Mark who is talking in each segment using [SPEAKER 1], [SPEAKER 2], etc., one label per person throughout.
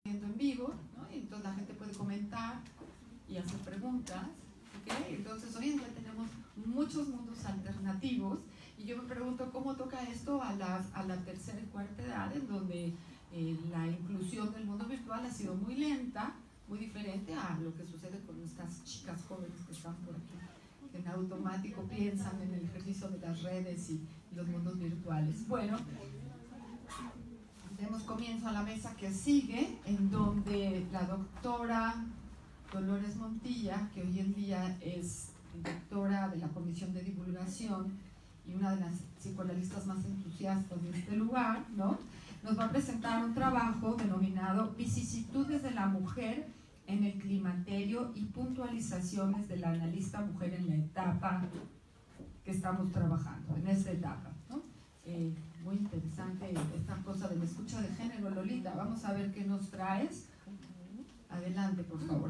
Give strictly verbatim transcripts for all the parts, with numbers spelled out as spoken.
[SPEAKER 1] en vivo, ¿no? Y entonces la gente puede comentar y hacer preguntas, ¿okay? Entonces hoy en día tenemos muchos mundos alternativos y yo me pregunto cómo toca esto a, las, a la tercera y cuarta edad, en donde eh, la inclusión del mundo virtual ha sido muy lenta, muy diferente a lo que sucede con estas chicas jóvenes que están por aquí, que en automático piensan en el ejercicio de las redes y, y los mundos virtuales. Bueno, demos comienzo a la mesa que sigue, en donde la doctora Dolores Montilla, que hoy en día es directora de la Comisión de Divulgación y una de las psicoanalistas más entusiastas de este lugar, ¿no?, nos va a presentar un trabajo denominado Vicisitudes de la Mujer en el Climaterio y puntualizaciones de la analista mujer en la etapa que estamos trabajando, en esta etapa, ¿no? Eh, muy interesante esta cosa de la escucha de género. Lolita, vamos a ver qué nos traes. Adelante, por favor.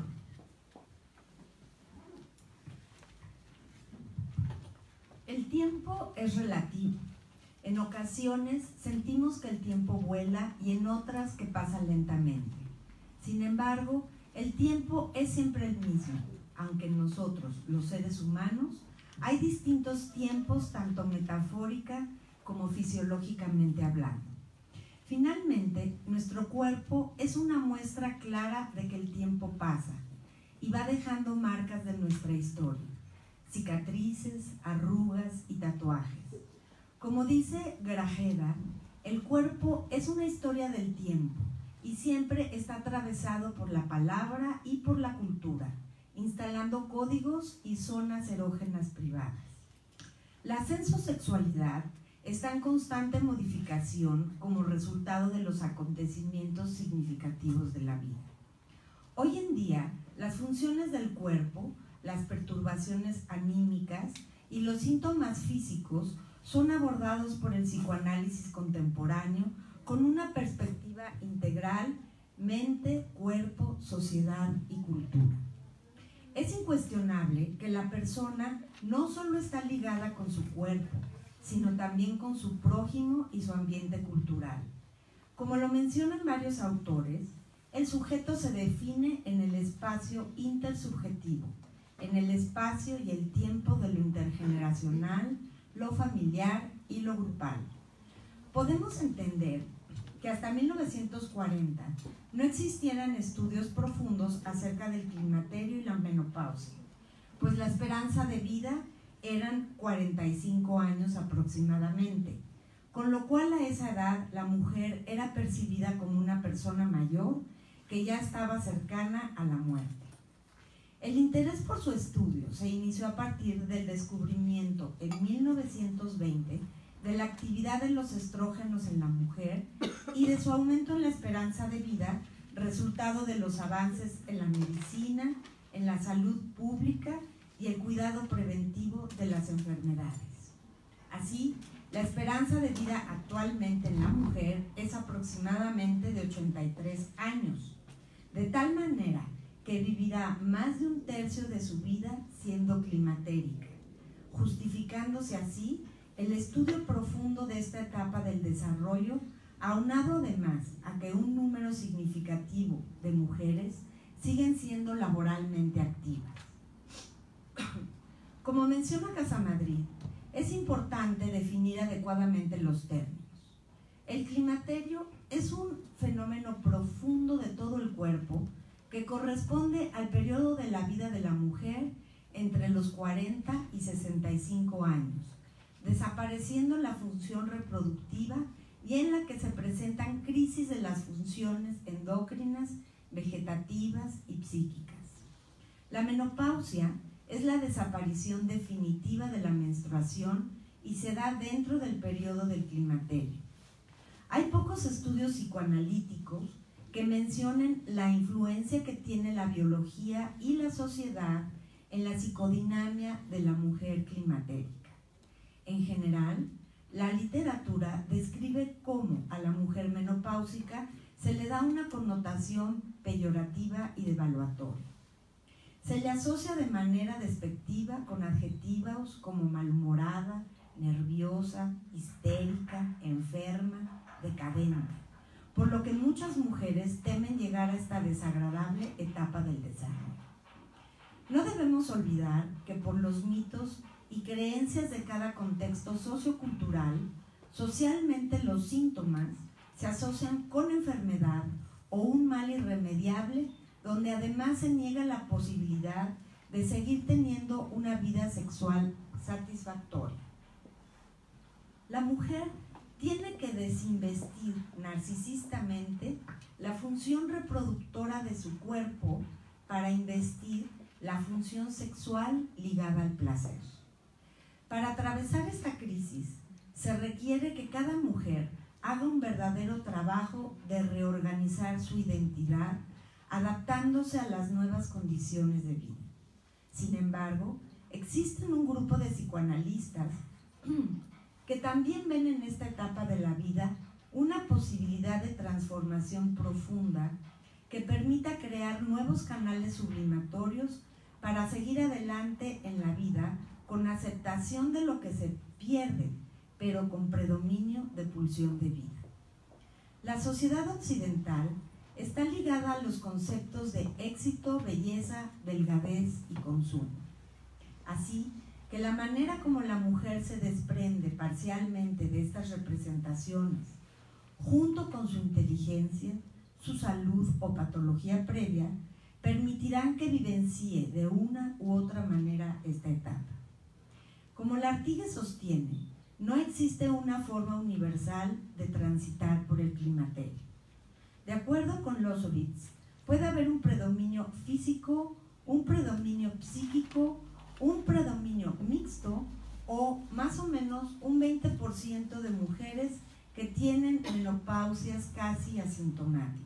[SPEAKER 2] El tiempo es relativo. En ocasiones sentimos que el tiempo vuela y en otras que pasa lentamente. Sin embargo, el tiempo es siempre el mismo, aunque en nosotros, los seres humanos, hay distintos tiempos, tanto metafórica como fisiológicamente hablando. Finalmente, nuestro cuerpo es una muestra clara de que el tiempo pasa y va dejando marcas de nuestra historia, cicatrices, arrugas y tatuajes. Como dice Grajeda, el cuerpo es una historia del tiempo y siempre está atravesado por la palabra y por la cultura, instalando códigos y zonas erógenas privadas. La sensosexualidad está en constante modificación como resultado de los acontecimientos significativos de la vida. Hoy en día, las funciones del cuerpo, las perturbaciones anímicas y los síntomas físicos son abordados por el psicoanálisis contemporáneo con una perspectiva integral, mente, cuerpo, sociedad y cultura. Es incuestionable que la persona no solo está ligada con su cuerpo, sino también con su prójimo y su ambiente cultural. Como lo mencionan varios autores, el sujeto se define en el espacio intersubjetivo, en el espacio y el tiempo de lo intergeneracional, lo familiar y lo grupal. Podemos entender que hasta mil novecientos cuarenta no existieran estudios profundos acerca del climaterio y la menopausia, pues la esperanza de vida eran cuarenta y cinco años aproximadamente, con lo cual a esa edad la mujer era percibida como una persona mayor que ya estaba cercana a la muerte. El interés por su estudio se inició a partir del descubrimiento en mil novecientos veinte de la actividad de los estrógenos en la mujer y de su aumento en la esperanza de vida, resultado de los avances en la medicina, en la salud pública y el cuidado preventivo de las enfermedades. Así, la esperanza de vida actualmente en la mujer es aproximadamente de ochenta y tres años, de tal manera que vivirá más de un tercio de su vida siendo climatérica, justificándose así el estudio profundo de esta etapa del desarrollo, aunado además a que un número significativo de mujeres siguen siendo laboralmente activas. Como menciona Casamadrid, es importante definir adecuadamente los términos. El climaterio es un fenómeno profundo de todo el cuerpo que corresponde al periodo de la vida de la mujer entre los cuarenta y sesenta y cinco años, desapareciendo la función reproductiva y en la que se presentan crisis de las funciones endocrinas, vegetativas y psíquicas. La menopausia es la desaparición definitiva de la menstruación y se da dentro del periodo del climaterio. Hay pocos estudios psicoanalíticos que mencionen la influencia que tiene la biología y la sociedad en la psicodinamia de la mujer climatérica. En general, la literatura describe cómo a la mujer menopáusica se le da una connotación peyorativa y devaluatoria. Se le asocia de manera despectiva con adjetivos como malhumorada, nerviosa, histérica, enferma, decadente, por lo que muchas mujeres temen llegar a esta desagradable etapa del desarrollo. No debemos olvidar que por los mitos y creencias de cada contexto sociocultural, socialmente los síntomas se asocian con enfermedad o un mal irremediable, donde además se niega la posibilidad de seguir teniendo una vida sexual satisfactoria. La mujer tiene que desinvestir narcisistamente la función reproductora de su cuerpo para investir la función sexual ligada al placer. Para atravesar esta crisis, se requiere que cada mujer haga un verdadero trabajo de reorganizar su identidad, adaptándose a las nuevas condiciones de vida. Sin embargo, existen un grupo de psicoanalistas que también ven en esta etapa de la vida una posibilidad de transformación profunda que permita crear nuevos canales sublimatorios para seguir adelante en la vida con aceptación de lo que se pierde, pero con predominio de pulsión de vida. La sociedad occidental está ligada a los conceptos de éxito, belleza, delgadez y consumo. Así que la manera como la mujer se desprende parcialmente de estas representaciones, junto con su inteligencia, su salud o patología previa, permitirán que vivencie de una u otra manera esta etapa. Como Lartigue sostiene, no existe una forma universal de transitar por el climaterio. De acuerdo con Losowitz, puede haber un predominio físico, un predominio psíquico, un predominio mixto o más o menos un veinte por ciento de mujeres que tienen menopausias casi asintomáticas.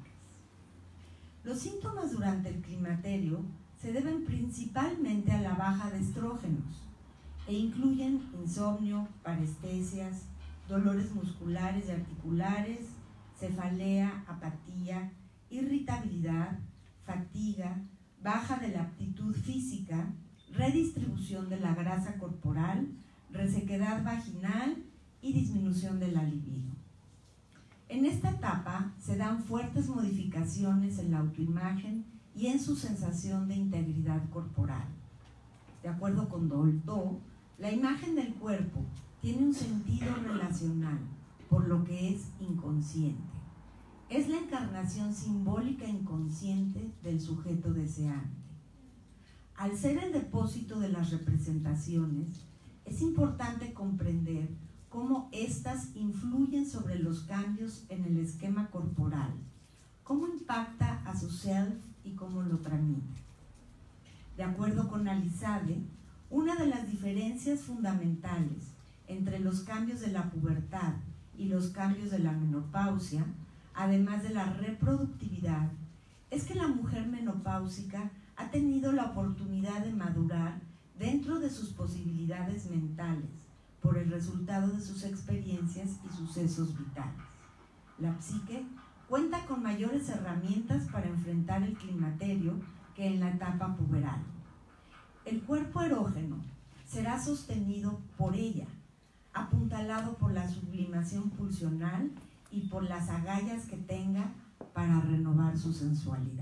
[SPEAKER 2] Los síntomas durante el climaterio se deben principalmente a la baja de estrógenos e incluyen insomnio, parestesias, dolores musculares y articulares, cefalea, apatía, irritabilidad, fatiga, baja de la aptitud física, redistribución de la grasa corporal, resequedad vaginal y disminución de la libido. En esta etapa se dan fuertes modificaciones en la autoimagen y en su sensación de integridad corporal. De acuerdo con Dolto, la imagen del cuerpo tiene un sentido relacional, por lo que es inconsciente. Es la encarnación simbólica inconsciente del sujeto deseante. Al ser el depósito de las representaciones, es importante comprender cómo éstas influyen sobre los cambios en el esquema corporal, cómo impacta a su self y cómo lo tramita. De acuerdo con Alizade, una de las diferencias fundamentales entre los cambios de la pubertad y los cambios de la menopausia, además de la reproductividad, es que la mujer menopáusica ha tenido la oportunidad de madurar dentro de sus posibilidades mentales por el resultado de sus experiencias y sucesos vitales. La psique cuenta con mayores herramientas para enfrentar el climaterio que en la etapa puberal. El cuerpo erógeno será sostenido por ella, apuntalado por la sublimación pulsional y por las agallas que tenga para renovar su sensualidad.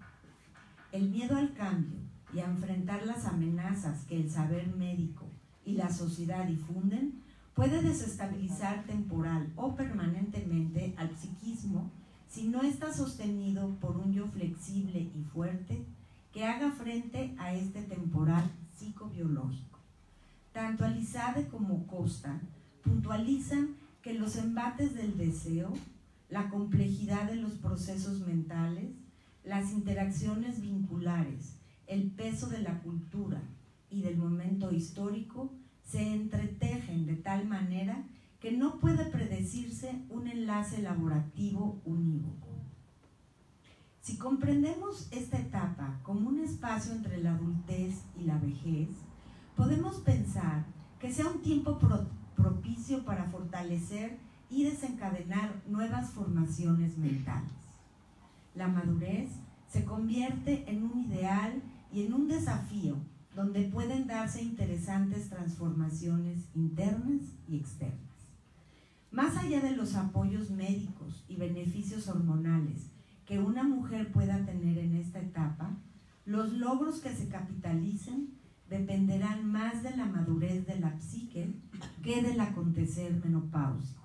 [SPEAKER 2] El miedo al cambio y a enfrentar las amenazas que el saber médico y la sociedad difunden puede desestabilizar temporal o permanentemente al psiquismo si no está sostenido por un yo flexible y fuerte que haga frente a este temporal psicobiológico. Tanto Alizade como Costa puntualizan que los embates del deseo, la complejidad de los procesos mentales, las interacciones vinculares, el peso de la cultura y del momento histórico se entretejen de tal manera que no puede predecirse un enlace elaborativo unívoco. Si comprendemos esta etapa como un espacio entre la adultez y la vejez, podemos pensar que sea un tiempo pro- propicio para fortalecer y desencadenar nuevas formaciones mentales. La madurez se convierte en un ideal y en un desafío donde pueden darse interesantes transformaciones internas y externas. Más allá de los apoyos médicos y beneficios hormonales que una mujer pueda tener en esta etapa, los logros que se capitalicen dependerán más de la madurez de la psique que del acontecer menopáusico.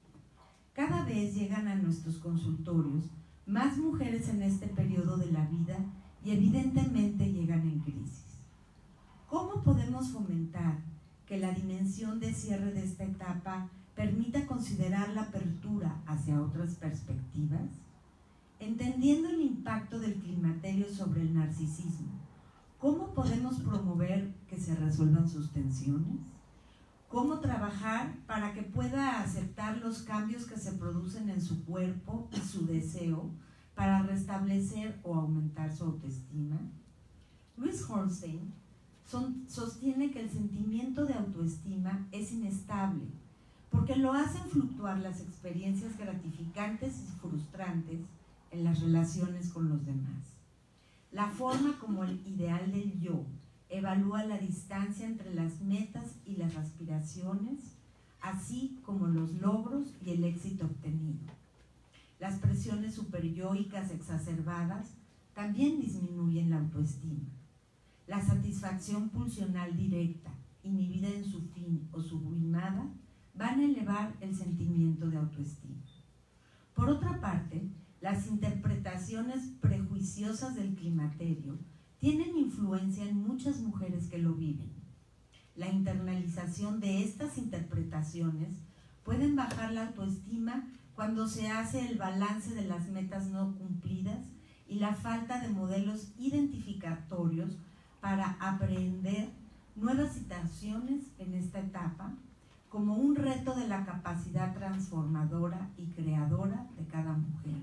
[SPEAKER 2] Cada vez llegan a nuestros consultorios más mujeres en este periodo de la vida y evidentemente llegan en crisis. ¿Cómo podemos fomentar que la dimensión de cierre de esta etapa permita considerar la apertura hacia otras perspectivas? Entendiendo el impacto del climaterio sobre el narcisismo, ¿cómo podemos promover que se resuelvan sus tensiones? ¿Cómo trabajar para que pueda aceptar los cambios que se producen en su cuerpo y su deseo para restablecer o aumentar su autoestima? Louise Hornstein son, sostiene que el sentimiento de autoestima es inestable porque lo hacen fluctuar las experiencias gratificantes y frustrantes en las relaciones con los demás. La forma como el ideal del yo evalúa la distancia entre las metas y las aspiraciones, así como los logros y el éxito obtenido. Las presiones superyoicas exacerbadas también disminuyen la autoestima. La satisfacción pulsional directa, inhibida en su fin o sublimada, van a elevar el sentimiento de autoestima. Por otra parte, las interpretaciones prejuiciosas del climaterio tienen influencia en muchas mujeres que lo viven. La internalización de estas interpretaciones pueden bajar la autoestima cuando se hace el balance de las metas no cumplidas y la falta de modelos identificatorios para aprender nuevas situaciones en esta etapa como un reto de la capacidad transformadora y creadora de cada mujer.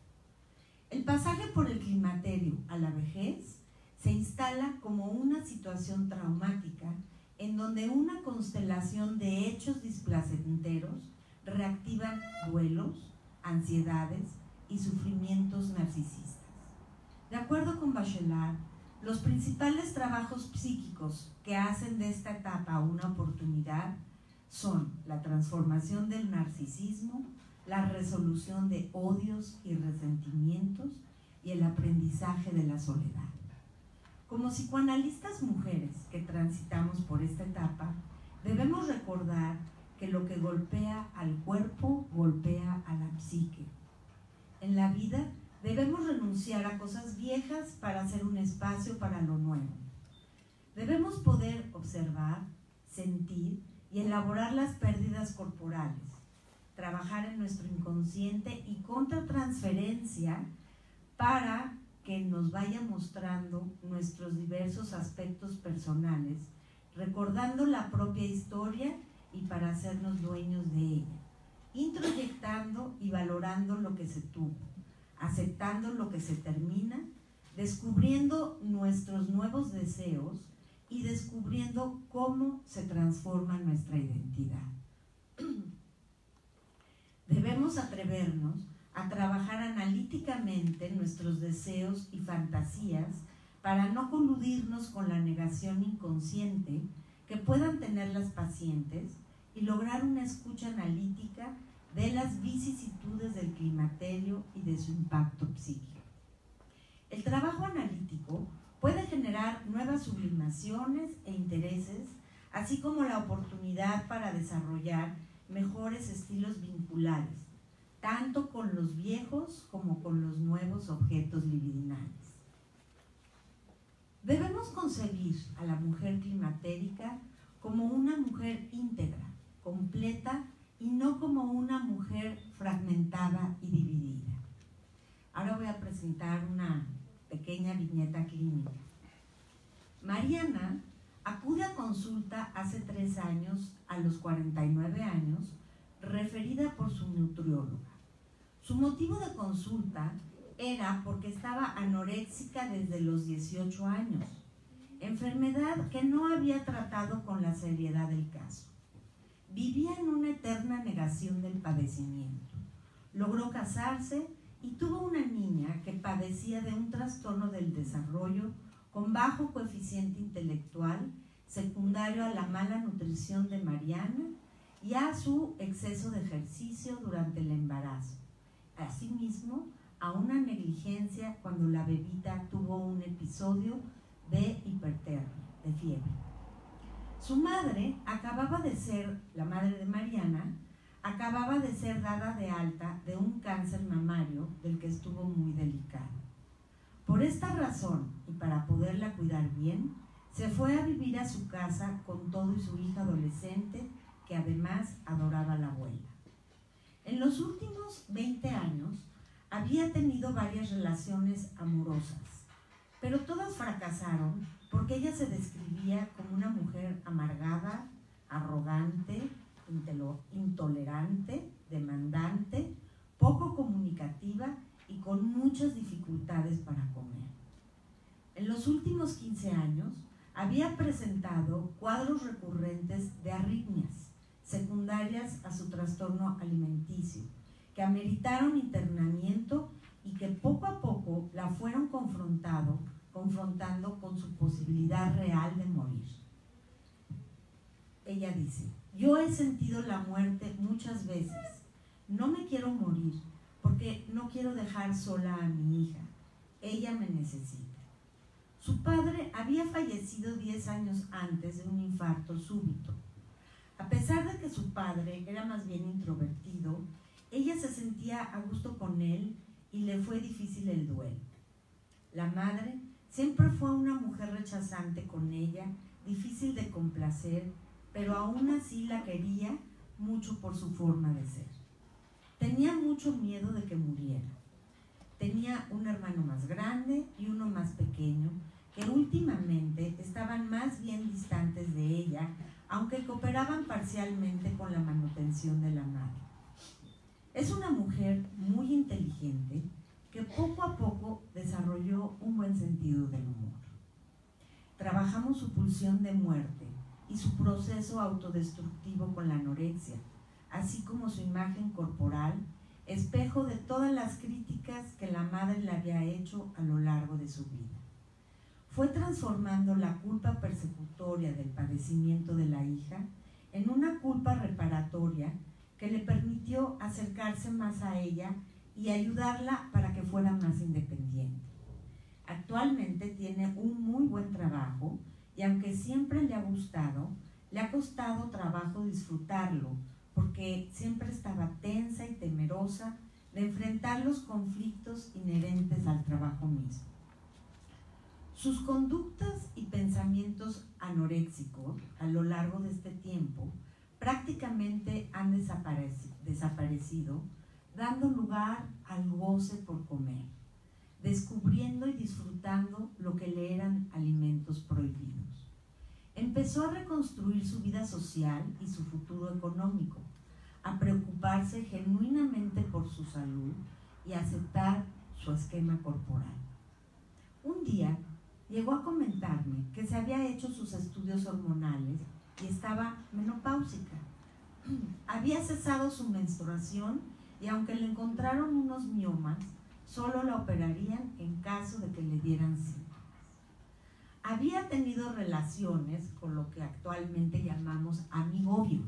[SPEAKER 2] El pasaje por el climaterio a la vejez se instala como una situación traumática en donde una constelación de hechos displacenteros reactivan duelos, ansiedades y sufrimientos narcisistas. De acuerdo con Bachelard, los principales trabajos psíquicos que hacen de esta etapa una oportunidad son la transformación del narcisismo, la resolución de odios y resentimientos y el aprendizaje de la soledad. Como psicoanalistas mujeres que transitamos por esta etapa, debemos recordar que lo que golpea al cuerpo golpea a la psique. En la vida debemos renunciar a cosas viejas para hacer un espacio para lo nuevo. Debemos poder observar, sentir y elaborar las pérdidas corporales, trabajar en nuestro inconsciente y contratransferencia para que nos vaya mostrando nuestros diversos aspectos personales, recordando la propia historia y para hacernos dueños de ella, introyectando y valorando lo que se tuvo, aceptando lo que se termina, descubriendo nuestros nuevos deseos y descubriendo cómo se transforma nuestra identidad. Debemos atrevernos a trabajar analíticamente nuestros deseos y fantasías para no coludirnos con la negación inconsciente que puedan tener las pacientes y lograr una escucha analítica de las vicisitudes del climaterio y de su impacto psíquico. El trabajo analítico puede generar nuevas sublimaciones e intereses, así como la oportunidad para desarrollar mejores estilos vinculares, tanto con los viejos como con los nuevos objetos libidinales. Debemos concebir a la mujer climatérica como una mujer íntegra, completa y no como una mujer fragmentada y dividida. Ahora voy a presentar una pequeña viñeta clínica. Mariana acude a consulta hace tres años, a los cuarenta y nueve años, referida por su nutrióloga. Su motivo de consulta era porque estaba anoréxica desde los dieciocho años, enfermedad que no había tratado con la seriedad del caso. Vivía en una eterna negación del padecimiento. Logró casarse y tuvo una niña que padecía de un trastorno del desarrollo con bajo coeficiente intelectual, secundario a la mala nutrición de Mariana y a su exceso de ejercicio durante el embarazo. Asimismo, a una negligencia cuando la bebita tuvo un episodio de hipertermia, de fiebre. Su madre acababa de ser, la madre de Mariana, acababa de ser dada de alta de un cáncer mamario del que estuvo muy delicado. Por esta razón, y para poderla cuidar bien, se fue a vivir a su casa con todo y su hija adolescente, que además adoraba a la abuela. En los últimos veinte años, había tenido varias relaciones amorosas, pero todas fracasaron porque ella se describía como una mujer amargada, arrogante, intolerante, demandante, poco comunicativa y con muchas dificultades para comer. En los últimos quince años había presentado cuadros recurrentes de arritmias secundarias a su trastorno alimenticio, que ameritaron internamiento y que poco a poco la fueron confrontado, confrontando con su posibilidad real de morir. Ella dice: yo he sentido la muerte muchas veces. No me quiero morir porque no quiero dejar sola a mi hija. Ella me necesita. Su padre había fallecido diez años antes de un infarto súbito. A pesar de que su padre era más bien introvertido, ella se sentía a gusto con él y le fue difícil el duelo. La madre siempre fue una mujer rechazante con ella, difícil de complacer, pero aún así la quería mucho por su forma de ser. Tenía mucho miedo de que muriera. Tenía un hermano más grande y uno más pequeño, que últimamente estaban más bien distantes de ella, aunque cooperaban parcialmente con la manutención de la madre. Es una mujer muy inteligente que poco a poco desarrolló un buen sentido del humor. Trabajamos su pulsión de muerte y su proceso autodestructivo con la anorexia, así como su imagen corporal, espejo de todas las críticas que la madre le había hecho a lo largo de su vida. Fue transformando la culpa persecutoria del padecimiento de la hija en una culpa reparatoria que le permitió acercarse más a ella y ayudarla para que fuera más independiente. Actualmente tiene un muy buen trabajo y aunque siempre le ha gustado, le ha costado trabajo disfrutarlo porque siempre estaba tensa y temerosa de enfrentar los conflictos inherentes al trabajo mismo. Sus conductas y pensamientos anoréxicos a lo largo de este tiempo prácticamente han desapareci- desaparecido, dando lugar al goce por comer, descubriendo y disfrutando lo que le eran alimentos prohibidos. Empezó a reconstruir su vida social y su futuro económico, a preocuparse genuinamente por su salud y a aceptar su esquema corporal. Un día llegó a comentarme que se había hecho sus estudios hormonales y estaba menopáusica. Había cesado su menstruación y aunque le encontraron unos miomas, solo la operarían en caso de que le dieran síntomas. Había tenido relaciones con lo que actualmente llamamos amigobio,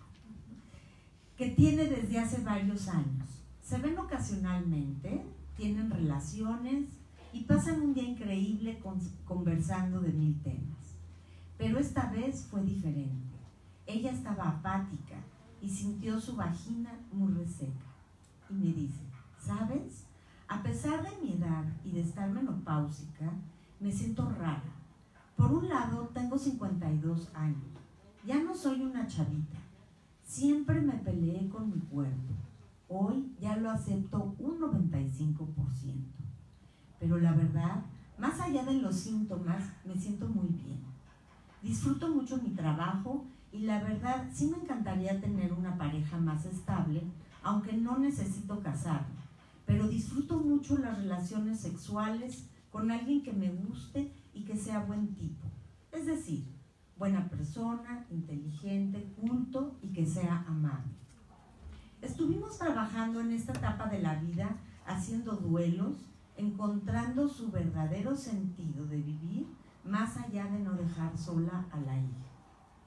[SPEAKER 2] que tiene desde hace varios años. Se ven ocasionalmente, tienen relaciones y pasan un día increíble con, conversando de mil temas. Pero esta vez fue diferente. Ella estaba apática y sintió su vagina muy reseca. Y me dice: ¿sabes? A pesar de mi edad y de estar menopáusica, me siento rara. Por un lado, tengo cincuenta y dos años. Ya no soy una chavita. Siempre me peleé con mi cuerpo. Hoy ya lo acepto un noventa y cinco por ciento. Pero la verdad, más allá de los síntomas, me siento muy bien. Disfruto mucho mi trabajo y la verdad sí me encantaría tener una pareja más estable, aunque no necesito casarme. Pero disfruto mucho las relaciones sexuales con alguien que me guste y que sea buen tipo. Es decir, buena persona, inteligente, culto y que sea amable. Estuvimos trabajando en esta etapa de la vida, haciendo duelos, encontrando su verdadero sentido de vivir más allá de no dejar sola a la hija.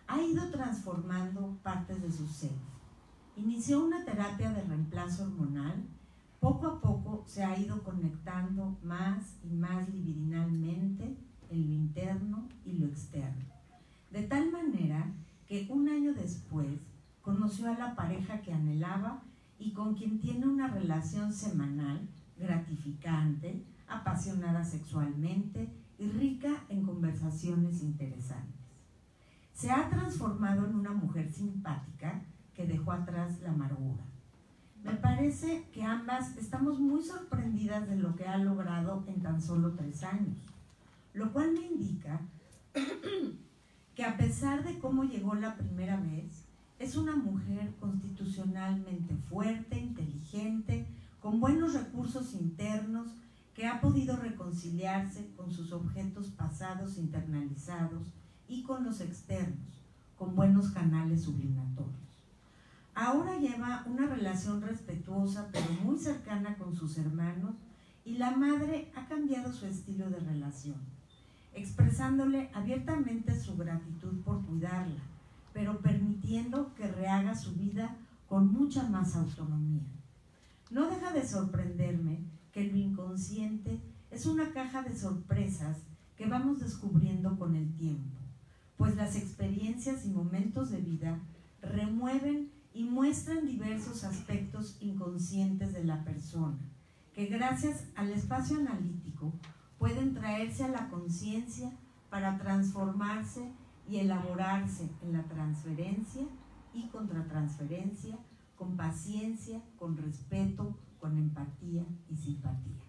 [SPEAKER 2] ha ido transformando partes de su ser. Inició una terapia de reemplazo hormonal. Poco a poco se ha ido conectando más y más libidinalmente en lo interno y lo externo. De tal manera que un año después conoció a la pareja que anhelaba y con quien tiene una relación semanal, gratificante, apasionada sexualmente y rica en conversaciones interesantes. Se ha transformado en una mujer simpática que dejó atrás la amargura. Me parece que ambas estamos muy sorprendidas de lo que ha logrado en tan solo tres años, lo cual me indica que a pesar de cómo llegó la primera vez, es una mujer constitucionalmente fuerte, inteligente, con buenos recursos internos, que ha podido reconciliarse con sus objetos pasados internalizados y con los externos, con buenos canales sublimatorios. Ahora lleva una relación respetuosa pero muy cercana con sus hermanos y la madre ha cambiado su estilo de relación, expresándole abiertamente su gratitud por cuidarla, pero permitiendo que rehaga su vida con mucha más autonomía. No deja de sorprenderme que lo inconsciente es una caja de sorpresas que vamos descubriendo con el tiempo, pues las experiencias y momentos de vida remueven y muestran diversos aspectos inconscientes de la persona, que gracias al espacio analítico pueden traerse a la conciencia para transformarse y elaborarse en la transferencia y contratransferencia, con paciencia, con respeto, con empatía y simpatía.